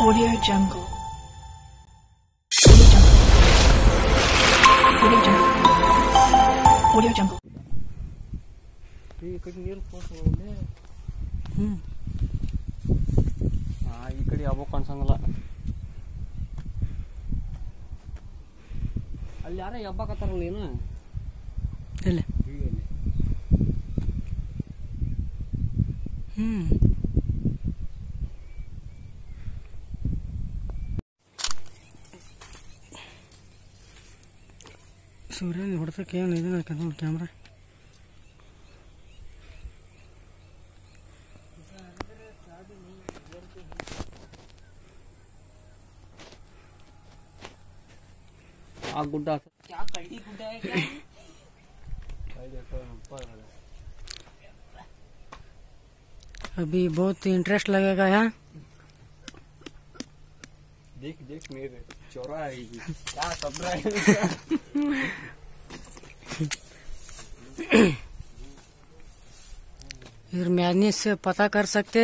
Audio Jungle. Audio Jungle. Audio Jungle. Audio Jungle. ಈ ಕಡೆ ನೀರು ಹೋಗ್ತದೆ. ಈ ಕಡೆ ಯಾವಾಗ ಕಾಣಿಸಂಗಿಲ್ಲ. ಅಲ್ಲಿ ಯಾರ ಹಬ್ಬಕತ್ತಾರಲ್ಲ ಏನು ಇಲ್ಲ. ಸೂರ್ಯನ ಹೊಡೆದಕ್ಕೆ ಏನು ಇದನ್ನ ಹಾಕೋದು ಕ್ಯಾಮ್ರಾ. आ गुड्डा क्या कल्टी गुड्डा है क्या? अभी बहुत इंटरेस्ट लगेगा यहाँ. देख देख मेरे चौरा है क्या सब रहा है. इधर मैग्नीस से पता कर सकते.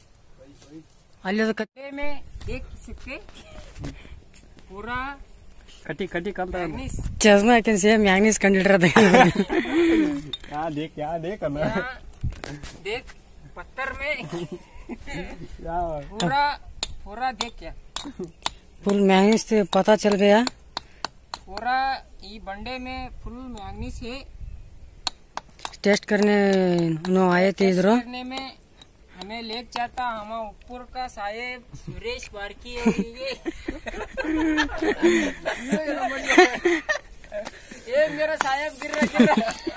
कट्टे में देख सकते पूरा कटी कटी कम मैग्नीस. चश्मा हाकि मैग्नीस कंडिटर यहाँ देख हमें देख पत्थर में यहाँ पूरा पूरा देख क्या फुल मैग्नीस से पता चल गया. पूरा ये बंडे में फुल मैग्नीस है. टेस्ट करने नो आए थे इधर. करने में हमें ले जाता हम ऊपर का साहेब सुरेश बारकी और ये मेरा साहेब गिर रहा.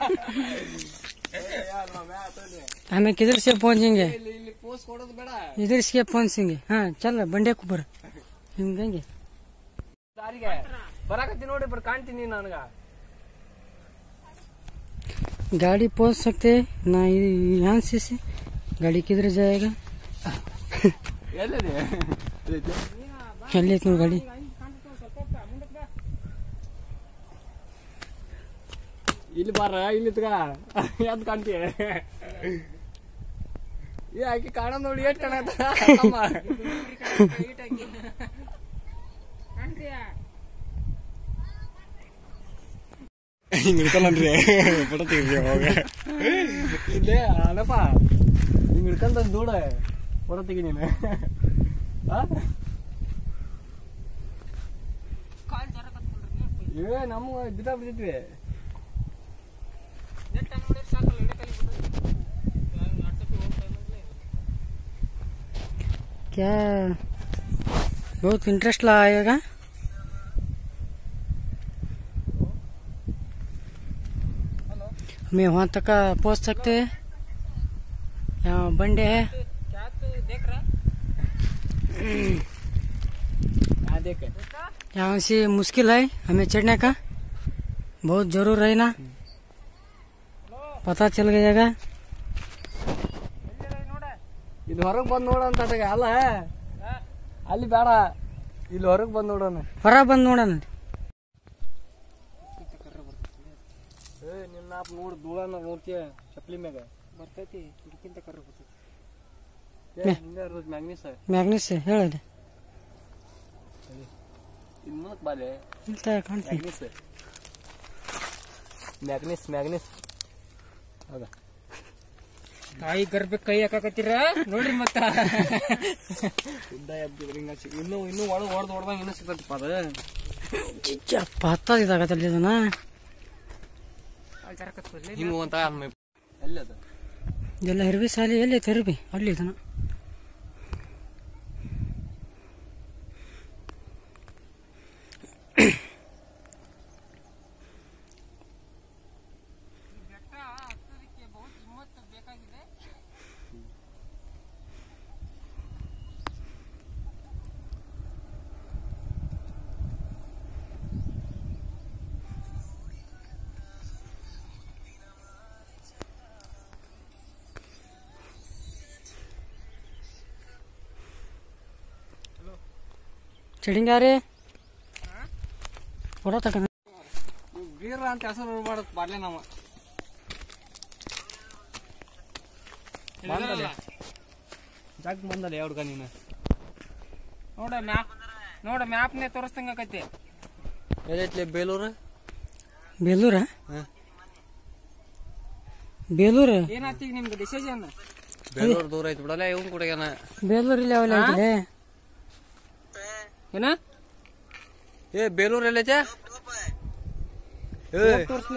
हमें किधर से पहुंचेंगे. पोस्ट कोड तो बड़ा इधर से पहुंचेंगे. हाँ चल बंडे के ऊपर ಹಿಂಗಂಗೆ ದಾರಿಗೆ ಬರಾಕತ್ತಿ ನೋಡಿ ಬರ್ ಕಾಣ್ತೀನಿ ನನಗ. गाड़ी पहुंच सकते ना यहाँ से गाड़ी किधर जाएगा. ಎಲ್ಲಿ ಐತಿ ಗಾಡಿ. ಇಲ್ಲಿ ಬಾರ ಇಲ್ಲಿ ಯಾವ್ದು ಕಾಣ್ತೀಯ ಆಕಿ ಕಾಣ ನೋಡಿ ಏಟ್ ಕಾಣತ್ತ ಹಿಂಗ್ ಹಿಡ್ಕೊಳನ್ರಿ ಫೋಟೋ ತೆಗಿದ್ರಿ ಅವಾಗ ಇಲ್ಲೇ ಅನಪ್ಪ ಹಿಂಗ್ ಹಿಡ್ಕೊಂಡ ದೂಡ ಫೋಟೋ ತೆಗಿ ನೀನು. ಏ ನಮ್ಮ ಬಿದ್ದ ಬಿದ್ದಿದ್ವಿ. क्या बहुत इंटरेस्ट लगाएगा. हमें वहाँ तक पहुँच सकते हैं. यहाँ बंडे है. क्या तो देख रहा देख यहाँ से मुश्किल है हमें चढ़ने का. बहुत जरूर है ना. पता चल गएगा. ಇಲ್ಲಿ ಹೊರಗೆ ಬಂದು ನೋಡೋಣ ಅಲ್ಲ ಅಲ್ಲಿ ಬೇಡ ಇಲ್ಲಿ ಹೊರಗೆ ಬಂದು ನೋಡೋಣ. ಹೊರ ಬಂದು ನೋಡೋಣ. ನಿನ್ನ ನೋಡ್ ಧೂಳನ ನೋಡ್ತೀಯ ಚಪ್ಪಲಿ ಮ್ಯಾಗ ಬರ್ತೈತಿ ಇದಕ್ಕಿಂತ ಕರ್ರ ಬರ್ತೈತಿ. ಮ್ಯಾಗ್ನೀಸ್ ಮ್ಯಾಗ್ನೀಸ್ ಹೇಳಿ ಇನ್ ಮುಂದಕ್ಕೆ ಬಾಲೆ ಇಂತ ಕಾಣ್ತೀವಿ. ಮ್ಯಾಗ್ನೀಸ್ ಹೌದಾ ತಾಯಿ ಗರ್ಭ ಕೈ ಹಾಕಕತ್ತೀರ ನೋಡ್ರಿ ಮತ್ತ ಇನ್ನು ಒಳಗೆ ಹೊಡೆದಂಗ ಇನ್ನೂ ಸಿಗ್ತೈತಿಪ್ಪ ಅದು. ಪತ್ತ ಇದಾಗತ್ತಲ್ಲಿ ಇದನ್ನ ಹಿಂಗ ಅಂತ ಎಲ್ಲಿ ಅದು ಇದೆಲ್ಲ ಹೆರ್ಬಿ ಸಾಲಿ ಎಲ್ಲಿ ಐತೆ ಹೆರ್ಬಿ ಅಲ್ಲಿ ಇದನ್ನ. ಚಡಿಂಗ ರೀ ಫೋಟೋ ತಗೊಂಡ ಬೀರ ಅಂತ ಹೆಸರು ಮಾಡೋದು ಬಾರ್ಲೆ ನಾವು ಬಂದಲ್ಲ ಜಾಗ ಬಂದಲ್ಲ ಹುಡುಗ ನೀನು ನೋಡ ಮ್ಯಾಪ್ನೇ ತೋರಿಸ್ತಂಗಕತಿ. ಎಲ್ಲೈತ್ಲೆ ಬೇಲೂರು? ಬೇಲೂರ ಬೇಲೂರು ಏನಾತೀಗ ನಿಮ್ಗೆ ಡಿಸಿಷನ್? ಬೇಲೂರು ದೂರ ಐತಿ ಬಿಡಲ್ಲ ಇವ್ನು ಕುಡಿಯಾನ. ಬೇಲೂರು ಇಲ್ಲಿ ಅವಲ್ಲ ಐತಿಲೆ ಏನ ಏ ಬೇಲೂರು ಎಲ್ಲೈತೆ? ತೋರಿಸ್ಲಿ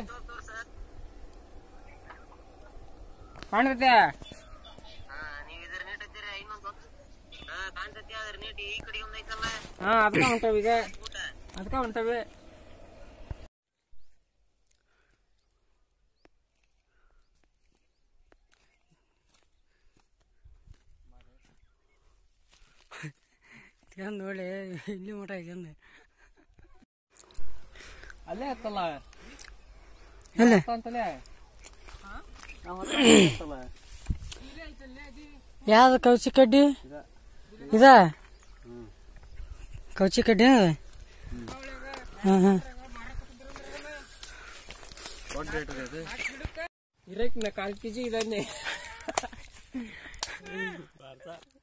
ಕಾಣ್ತೈತೆ. ಹಾ ಅದಕ್ಕ ಹೊಂಟವ ಈಗ, ಅದಕ್ಕ ಹೊಂಟವೆ. ನೋಡಿ ಇಲ್ಲಿ ಮಠ ಇದೆ ಅಂದೆ. ಅಲ್ಲೇ ಹತ್ತಲ್ಲ ಅಲ್ಲೇ ಅಂತಲೇ ಯಾವ್ದು ಕೌಚಿ ಕಡ್ಡಿ ಇದ? ಕೌಚಿ ಕಡ್ಡಿ ಅದ. ಹಾಂ ಹಾಂ ಇರಕ್ 4 kg ಇದನ್ನೇ